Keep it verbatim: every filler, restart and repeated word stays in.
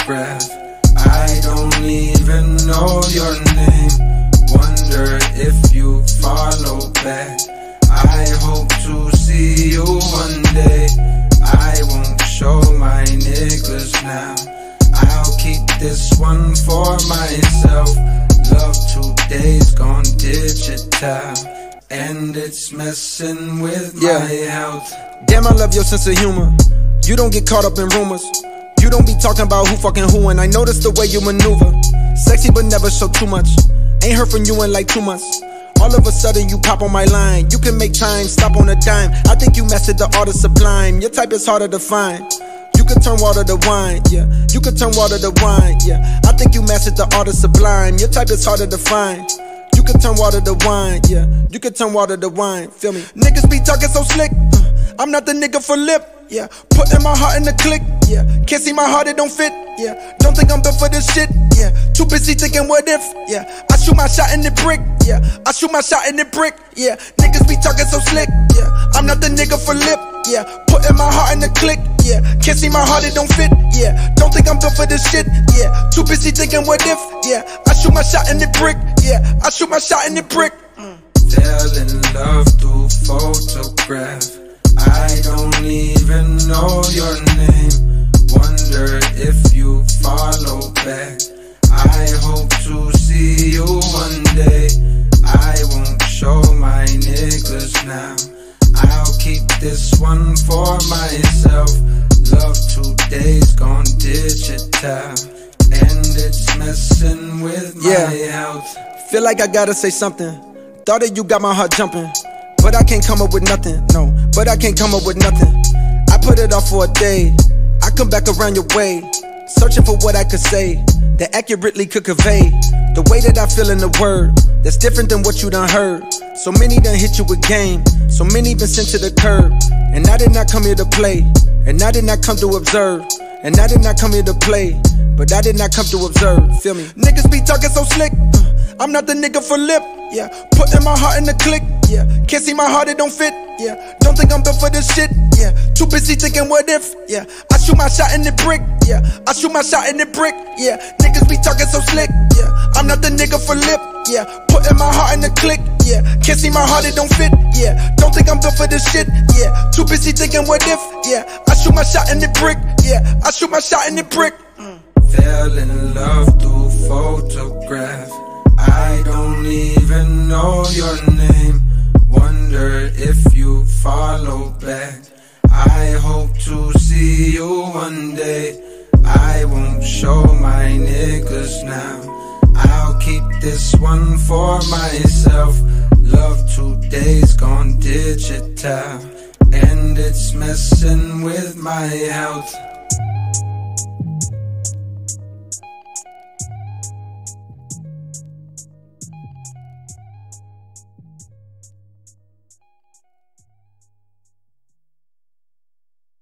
photograph. I don't even know your name. Wonder if you follow back. I hope to see you one day. I won't show my niggas now. I'll keep this one for myself. Love today's gone digital, and it's messing with yeah. my health. Damn, I love your sense of humor. You don't get caught up in rumors. You don't be talking about who fucking who, and I notice the way you maneuver. Sexy but never show too much. Ain't heard from you in like two months. All of a sudden you pop on my line. You can make time, stop on a dime. I think you mastered the art of sublime. Your type is harder to find. You can turn water to wine, yeah. You can turn water to wine, yeah. I think you mastered the art of sublime. Your type is harder to find. You can turn water to wine, yeah. You can turn water to wine, feel me? Niggas be talking so slick. uh, I'm not the nigga for lip, yeah. Putting my heart in the click, yeah. Can't see my heart, it don't fit, yeah. Don't think I'm built for this shit, yeah. Too busy thinking what if, yeah. I shoot my shot in the brick, yeah. I shoot my shot in the brick, yeah. Niggas be talking so slick, yeah. I'm not the nigga for lip, yeah. Putting my heart in the click, yeah. Can't see my heart, it don't fit, yeah. Don't think I'm built for this shit, yeah. Too busy thinking what if, yeah. I shoot my shot in the brick, yeah. I shoot my shot in the brick. mm. Fell in love through photograph. I don't even know your name. Wonder if you follow back. I hope to see you one day. I won't show my niggas now. I'll keep this one for myself. Love today's gone digital, and it's messing with my yeah. health. Feel like I gotta say something. Thought that you got my heart jumping, but I can't come up with nothing. No, but I can't come up with nothing. I put it off for a day. I come back around your way, searching for what I could say that accurately could convey the way that I feel in the word that's different than what you done heard. So many done hit you with game, so many been sent to the curb. And I did not come here to play, and I did not come to observe, and I did not come here to play, but I did not come to observe, feel me? Niggas be talking so slick, uh, I'm not the nigga for lip, yeah. Putting my heart in the click, yeah. Can't see my heart, it don't fit, yeah. Don't think I'm built for this shit, yeah. Too busy thinking what if, yeah. I shoot my shot in the brick, yeah. I shoot my shot in the brick, yeah. Niggas be talking so slick, yeah. I'm not the nigga for lip, yeah. Putting my heart in the click, yeah. Can't see my heart, it don't fit, yeah. Don't think I'm built for this shit, yeah. Too busy thinking what if, yeah. I shoot my shot in the brick, yeah. I shoot my shot in the brick. mm. Fell in love through photograph. I don't even know your name. Wonder if you follow back. I hope to see you one day. I won't show my niggas now. I'll keep this one for myself. Love today's gone digital, and it's messing with my health.